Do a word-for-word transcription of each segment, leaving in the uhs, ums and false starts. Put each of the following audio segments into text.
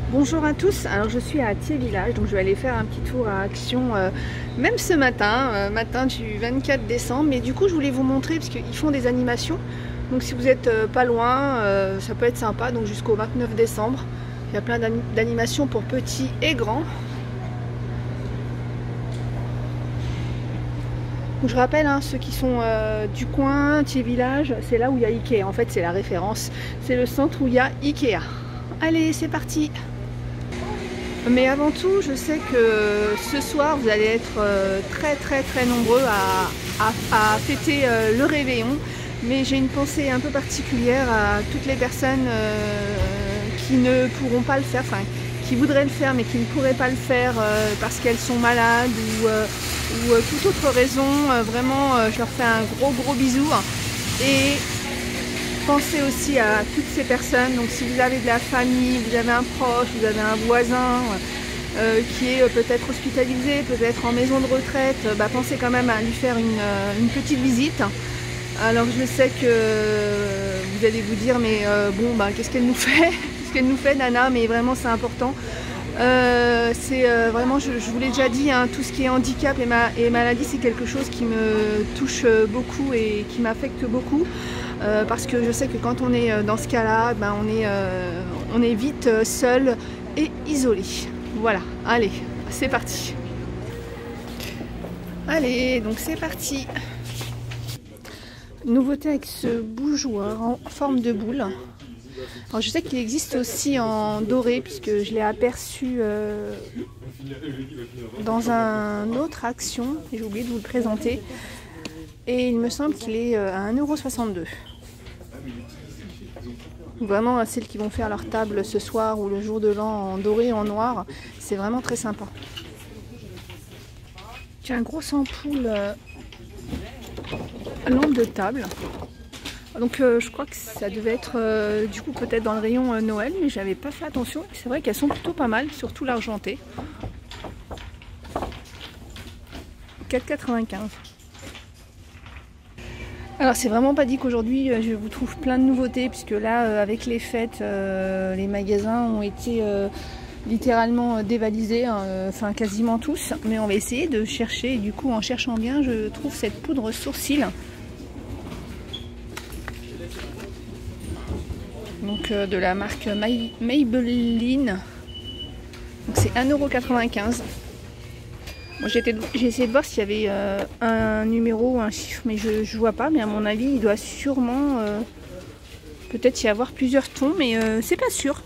Bonjour à tous, alors je suis à Thiers Village, donc je vais aller faire un petit tour à Action, euh, même ce matin, euh, matin du vingt-quatre décembre, mais du coup je voulais vous montrer, parce qu'ils font des animations, donc si vous êtes euh, pas loin, euh, ça peut être sympa, donc jusqu'au vingt-neuf décembre, il y a plein d'animations pour petits et grands. Donc je rappelle, hein, ceux qui sont euh, du coin, Thiers Village, c'est là où il y a Ikea, en fait c'est la référence, c'est le centre où il y a Ikea. Allez, c'est parti! Mais avant tout, je sais que ce soir, vous allez être euh, très très très nombreux à, à, à fêter euh, le réveillon. Mais j'ai une pensée un peu particulière à toutes les personnes euh, qui ne pourront pas le faire, enfin qui voudraient le faire mais qui ne pourraient pas le faire euh, parce qu'elles sont malades ou, euh, ou euh, toute autre raison. Euh, vraiment, euh, je leur fais un gros gros bisou. Et pensez aussi à toutes ces personnes, donc si vous avez de la famille, vous avez un proche, vous avez un voisin euh, qui est peut-être hospitalisé, peut-être en maison de retraite, bah, pensez quand même à lui faire une, une petite visite. Alors je sais que vous allez vous dire, mais euh, bon, bah, qu'est-ce qu'elle nous fait? Qu'est-ce qu'elle nous fait, Nana? Mais vraiment c'est important. Euh, c'est euh, vraiment, je, je vous l'ai déjà dit, hein, tout ce qui est handicap et, ma, et maladie, c'est quelque chose qui me touche beaucoup et qui m'affecte beaucoup. Euh, parce que je sais que quand on est dans ce cas-là, ben on, est, euh, on est vite seul et isolé. Voilà, allez, c'est parti. Allez, donc c'est parti. Nouveauté avec ce bougeoir en forme de boule. Alors je sais qu'il existe aussi en doré, puisque je l'ai aperçu euh, dans un autre Action, j'ai oublié de vous le présenter. Et il me semble qu'il est à un euro soixante-deux. Vraiment, celles qui vont faire leur table ce soir ou le jour de l'an en doré et en noir, c'est vraiment très sympa. J'ai un gros ampoule euh, lampe de table. Donc euh, je crois que ça devait être euh, du coup peut-être dans le rayon euh, Noël, mais j'avais pas fait attention. C'est vrai qu'elles sont plutôt pas mal, surtout l'argenté. quatre quatre-vingt-quinze. Alors c'est vraiment pas dit qu'aujourd'hui je vous trouve plein de nouveautés, puisque là euh, avec les fêtes, euh, les magasins ont été euh, littéralement dévalisés, hein, euh, enfin quasiment tous. Mais on va essayer de chercher, et du coup en cherchant bien, je trouve cette poudre sourcil. Donc euh, de la marque Maybelline. Donc c'est un euro quatre-vingt-quinze. Bon, j'ai essayé de voir s'il y avait euh, un numéro ou un chiffre, mais je ne vois pas. Mais à mon avis, il doit sûrement euh, peut-être y avoir plusieurs tons, mais euh, c'est pas sûr.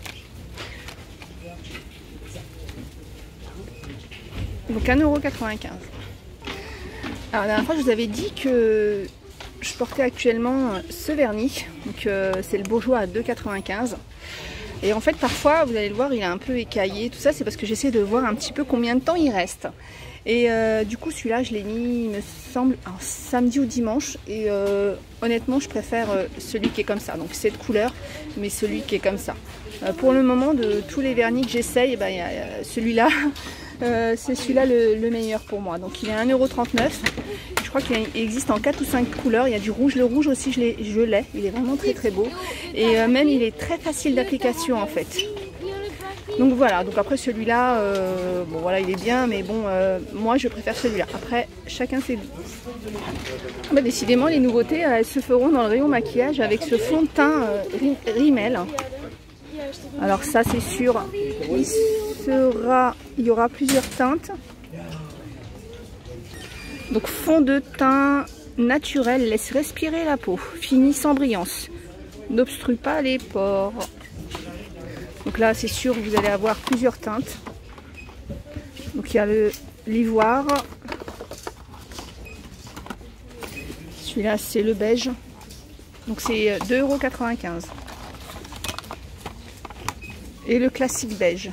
Donc un euro quatre-vingt-quinze. Alors la dernière fois, je vous avais dit que je portais actuellement ce vernis. Donc euh, c'est le Bourjois à deux euros quatre-vingt-quinze. Et en fait, parfois, vous allez le voir, il est un peu écaillé. Tout ça, c'est parce que j'essaie de voir un petit peu combien de temps il reste. Et euh, du coup, celui-là, je l'ai mis, il me semble, un samedi ou dimanche. Et euh, honnêtement, je préfère euh, celui qui est comme ça. Donc, cette couleur, mais celui qui est comme ça. Euh, pour le moment, de tous les vernis que j'essaye, ben, celui-là, euh, c'est celui-là le, le meilleur pour moi. Donc, il est à un euro trente-neuf. Je crois qu'il existe en quatre ou cinq couleurs. Il y a du rouge. Le rouge aussi, je l'ai. Il est vraiment très, très beau. Et euh, même, il est très facile d'application, en fait. Donc voilà, donc après celui-là, euh, bon voilà, il est bien, mais bon, euh, moi je préfère celui-là. Après, chacun ses goûts. Bah, décidément, les nouveautés, euh, elles se feront dans le rayon maquillage avec ce fond de teint euh, Rimmel. Alors ça, c'est sûr, il sera, il y aura plusieurs teintes. Donc fond de teint naturel, laisse respirer la peau, fini sans brillance, n'obstrue pas les pores. Donc là, c'est sûr, vous allez avoir plusieurs teintes. Donc il y a le l'ivoire. Celui-là, c'est le beige. Donc c'est deux euros quatre-vingt-quinze. Et le classique beige.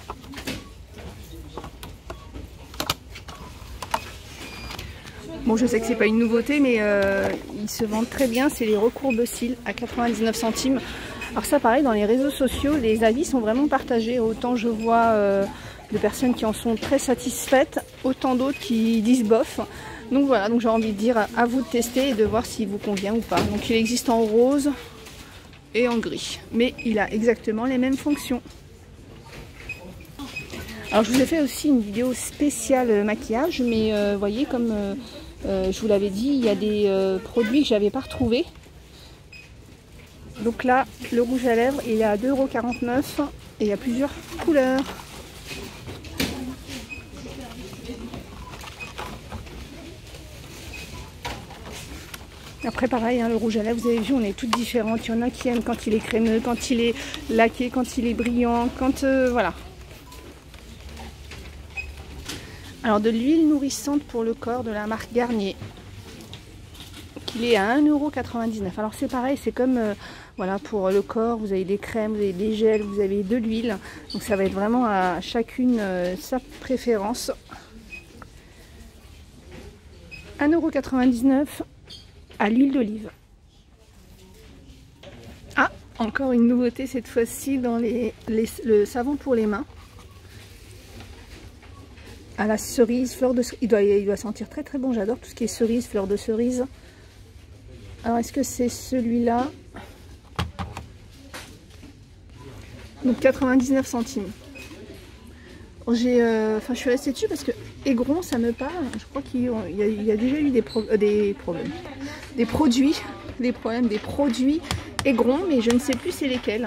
Bon, je sais que c'est pas une nouveauté, mais euh, ils se vendent très bien. C'est les recourbe cils à quatre-vingt-dix-neuf centimes. Alors ça, pareil, dans les réseaux sociaux, les avis sont vraiment partagés. Autant je vois euh, de personnes qui en sont très satisfaites, autant d'autres qui disent bof. Donc voilà, donc j'ai envie de dire à vous de tester et de voir s'il vous convient ou pas. Donc il existe en rose et en gris, mais il a exactement les mêmes fonctions. Alors je vous ai fait aussi une vidéo spéciale maquillage, mais euh, vous voyez, comme euh, euh, je vous l'avais dit, il y a des euh, produits que j'avais pas retrouvés. Donc là, le rouge à lèvres, il est à deux euros quarante-neuf et il y a plusieurs couleurs. Après pareil, hein, le rouge à lèvres, vous avez vu, on est toutes différentes. Il y en a qui aiment quand il est crémeux, quand il est laqué, quand il est brillant, quand... Euh, voilà. Alors de l'huile nourrissante pour le corps de la marque Garnier. Qu'il est à un euro quatre-vingt-dix-neuf. Alors c'est pareil, c'est comme euh, voilà, pour le corps, vous avez des crèmes, vous avez des gels, vous avez de l'huile. Donc ça va être vraiment à chacune euh, sa préférence. un euro quatre-vingt-dix-neuf à l'huile d'olive. Ah, encore une nouveauté cette fois-ci dans les, les, le savon pour les mains. À la cerise, fleur de cerise. Il doit, il doit sentir très très bon, j'adore tout ce qui est cerise, fleur de cerise. Alors est-ce que c'est celui-là? Donc quatre-vingt-dix-neuf centimes. J'ai, euh, enfin, je suis restée dessus parce que Aigron, ça me parle. Je crois qu'il y, y, y a déjà eu des, pro, euh, des problèmes, des produits, des problèmes, des produits Aigron, mais je ne sais plus c'est lesquels.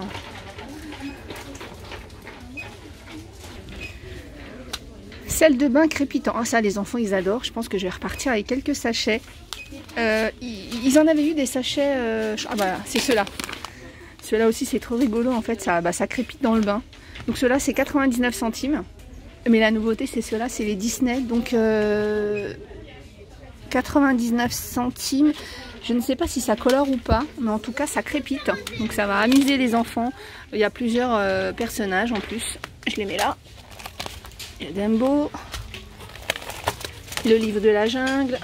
Sel de bain crépitant. Ah, ça, les enfants, ils adorent. Je pense que je vais repartir avec quelques sachets. Euh, ils, ils en avaient eu des sachets. Euh, ah, bah, c'est ceux-là. Ceux-là aussi, c'est trop rigolo. En fait, ça, bah, ça crépite dans le bain. Donc, ceux-là, c'est quatre-vingt-dix-neuf centimes. Mais la nouveauté, c'est ceux-là, c'est les Disney. Donc, euh, quatre-vingt-dix-neuf centimes. Je ne sais pas si ça colore ou pas, mais en tout cas, ça crépite. Donc, ça va amuser les enfants. Il y a plusieurs euh, personnages en plus. Je les mets là. Il y a Dumbo, le livre de la jungle.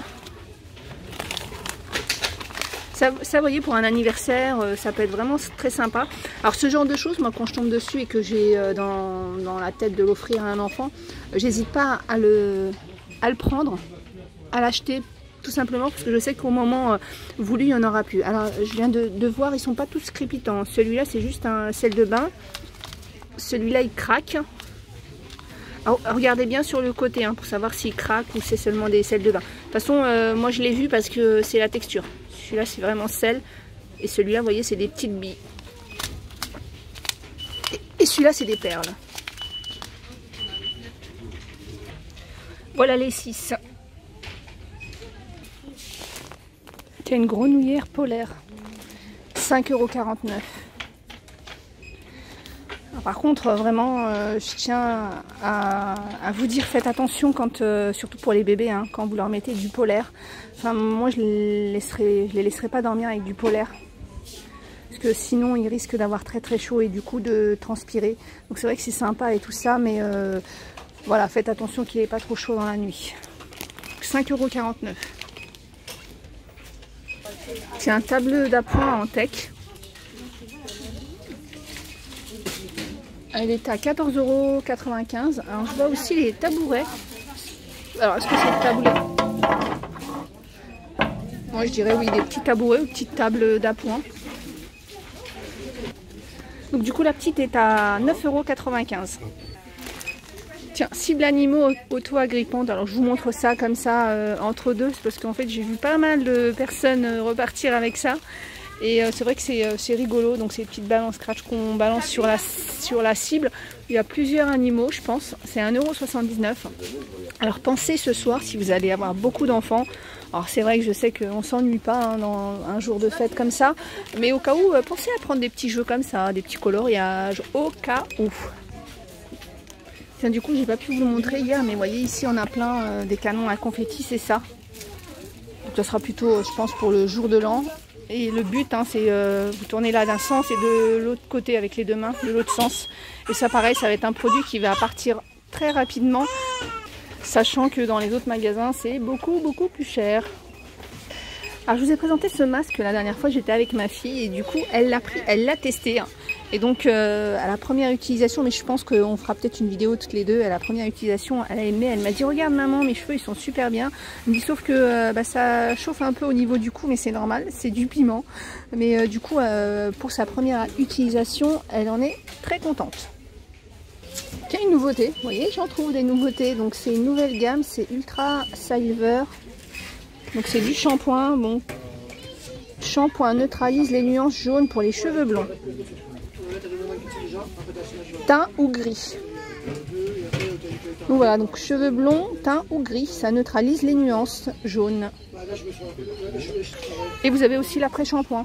Ça, ça vous voyez, pour un anniversaire, ça peut être vraiment très sympa. Alors ce genre de choses, moi quand je tombe dessus et que j'ai dans, dans la tête de l'offrir à un enfant, j'hésite pas à le, à le prendre, à l'acheter, tout simplement parce que je sais qu'au moment voulu, il n'y en aura plus. Alors je viens de, de voir, ils sont pas tous crépitants. Celui-là, c'est juste un sel de bain. Celui-là, il craque. Alors, regardez bien sur le côté hein, pour savoir s'il craque ou c'est seulement des sels de bain. De toute façon, euh, moi je l'ai vu parce que c'est la texture. Celui-là c'est vraiment sel. Et celui-là, vous voyez, c'est des petites billes. Et, et celui-là, c'est des perles. Voilà les six. Il y a une grenouillère polaire. cinq euros quarante-neuf. Par contre, vraiment, euh, je tiens à, à vous dire, faites attention, quand, euh, surtout pour les bébés, hein, quand vous leur mettez du polaire. Enfin, moi, je ne laisserai, je les laisserai pas dormir avec du polaire. Parce que sinon, ils risquent d'avoir très très chaud et du coup de transpirer. Donc c'est vrai que c'est sympa et tout ça, mais euh, voilà, faites attention qu'il n'ait pas trop chaud dans la nuit. cinq euros quarante-neuf. C'est un tableau d'appoint en tech. Elle est à quatorze euros quatre-vingt-quinze. Alors je vois aussi les tabourets. Alors est-ce que c'est des tabourets? Moi je dirais oui, des petits tabourets ou petites tables d'appoint. Donc du coup la petite est à neuf euros quatre-vingt-quinze. Tiens, cible animaux auto-agrippantes. Alors je vous montre ça comme ça euh, entre deux, parce qu'en fait j'ai vu pas mal de personnes euh, repartir avec ça. Et euh, c'est vrai que c'est euh, rigolo, donc c'est des petites balles en scratch qu'on balance sur la, sur la cible. Il y a plusieurs animaux, je pense. C'est un euro soixante-dix-neuf. Alors pensez ce soir, si vous allez avoir beaucoup d'enfants. Alors c'est vrai que je sais qu'on ne s'ennuie pas hein, dans un jour de fête comme ça. Mais au cas où, euh, pensez à prendre des petits jeux comme ça, des petits coloriages, au cas où. Tiens, du coup, j'ai pas pu vous le montrer hier, mais vous voyez ici, on a plein euh, des canons à confetti, c'est ça. Donc, ça sera plutôt, je pense, pour le jour de l'an. Et le but, hein, c'est euh, vous tournez là d'un sens et de l'autre côté avec les deux mains, de l'autre sens. Et ça, pareil, ça va être un produit qui va partir très rapidement, sachant que dans les autres magasins, c'est beaucoup, beaucoup plus cher. Alors, je vous ai présenté ce masque la dernière fois, j'étais avec ma fille et du coup, elle l'a pris, elle l'a testé. Hein. Et donc, euh, à la première utilisation, mais je pense qu'on fera peut-être une vidéo toutes les deux, à la première utilisation, elle a aimé, elle m'a dit « Regarde maman, mes cheveux, ils sont super bien. » Elle me dit sauf que euh, bah, ça chauffe un peu au niveau du cou, mais c'est normal, c'est du piment. Mais euh, du coup, euh, pour sa première utilisation, elle en est très contente. Tiens, une nouveauté, vous voyez, j'en trouve des nouveautés. Donc c'est une nouvelle gamme, c'est Ultra Silver. Donc c'est du shampoing, bon. Shampoing neutralise les nuances jaunes pour les cheveux blonds. Teint ou gris. Donc voilà, donc cheveux blonds, teint ou gris, ça neutralise les nuances jaunes. Et vous avez aussi l'après-shampoing.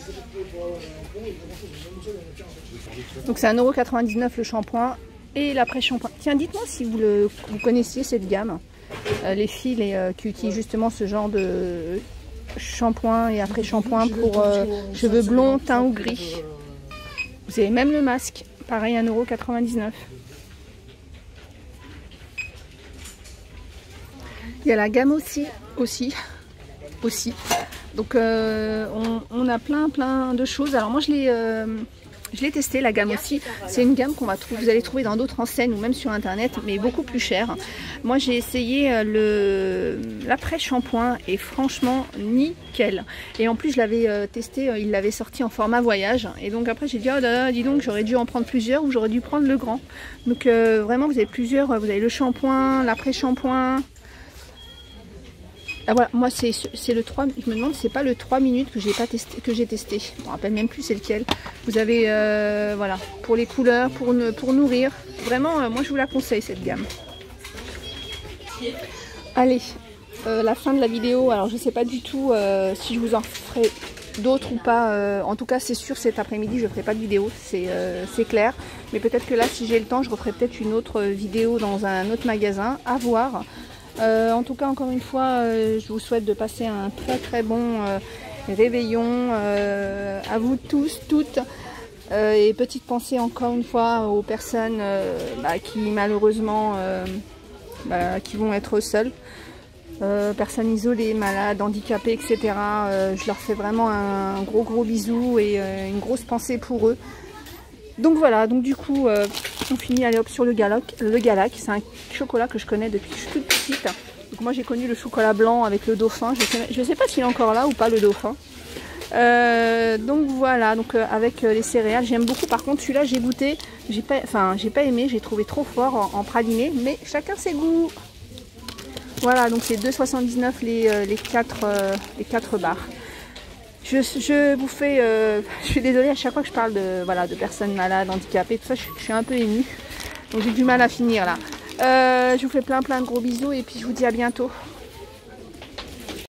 Donc c'est un euro quatre-vingt-dix-neuf le shampoing et l'après-shampoing. Tiens, dites-moi si vous, le, vous connaissiez cette gamme, euh, les filles les, euh, qui utilisent justement ce genre de shampoing et après-shampoing pour euh, cheveux blonds, teint ou gris. Vous avez même le masque, pareil un euro quatre-vingt-dix-neuf. Il y a la gamme aussi, aussi, aussi. Donc euh, on, on a plein plein de choses. Alors moi je l'ai euh, je l'ai testé la gamme aussi. C'est une gamme qu'on va trouver, vous allez trouver dans d'autres enseignes ou même sur internet, mais beaucoup plus cher. Moi j'ai essayé le l'après-shampoing et franchement nickel. Et en plus je l'avais euh, testé, euh, il l'avait sorti en format voyage. Et donc après j'ai dit oh là là, dis donc j'aurais dû en prendre plusieurs ou j'aurais dû prendre le grand. Donc euh, vraiment vous avez plusieurs, vous avez le shampoing, l'après-shampoing. Ah voilà, moi c'est le trois, je me demande si c'est pas le trois minutes que j'ai pas testé, que j'ai testé. Je me rappelle même plus c'est lequel. Vous avez euh, voilà, pour les couleurs, pour, ne, pour nourrir. Vraiment, euh, moi je vous la conseille cette gamme. Allez, euh, la fin de la vidéo. Alors je sais pas du tout euh, si je vous en ferai d'autres ou pas. Euh, en tout cas c'est sûr cet après-midi je ferai pas de vidéo, c'est euh, c'est clair. Mais peut-être que là si j'ai le temps je referai peut-être une autre vidéo dans un autre magasin. À voir. Euh, en tout cas, encore une fois, euh, je vous souhaite de passer un très très bon euh, réveillon euh, à vous tous, toutes. Euh, et petite pensée encore une fois aux personnes euh, bah, qui malheureusement euh, bah, qui vont être seules. Euh, personnes isolées, malades, handicapées, et cetera. Euh, je leur fais vraiment un, un gros gros bisou et euh, une grosse pensée pour eux. Donc voilà, donc du coup, euh, on finit, allez hop, sur le Galac. Le Galac, c'est un chocolat que je connais depuis que je suis toute petite. Donc moi j'ai connu le chocolat blanc avec le dauphin. Je sais, je sais pas s'il est encore là ou pas le dauphin. Euh, donc voilà, donc euh, avec euh, les céréales, j'aime beaucoup. Par contre, celui-là j'ai goûté, j'ai pas, enfin j'ai pas aimé, j'ai trouvé trop fort en, en praliné, mais chacun ses goûts. Voilà, donc c'est deux euros soixante-dix-neuf les, euh, les, quatre, euh, les quatre barres. Je, je vous fais, euh, je suis désolée à chaque fois que je parle de, voilà, de personnes malades, handicapées, tout ça, je, je suis un peu émue. Donc j'ai du mal à finir là. Euh, je vous fais plein plein de gros bisous et puis je vous dis à bientôt.